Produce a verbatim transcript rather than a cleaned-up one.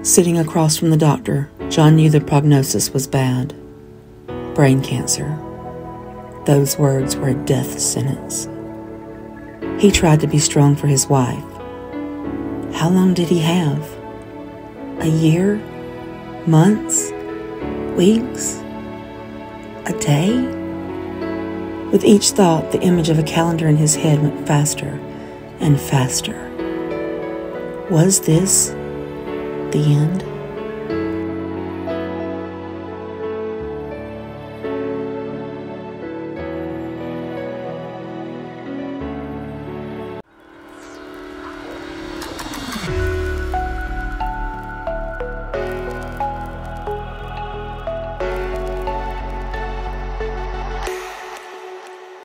Sitting across from the doctor, John knew the prognosis was bad. Brain cancer. Those words were a death sentence. He tried to be strong for his wife. How long did he have? A year? Months? Weeks? A day? With each thought, the image of a calendar in his head went faster and faster. Was this the end?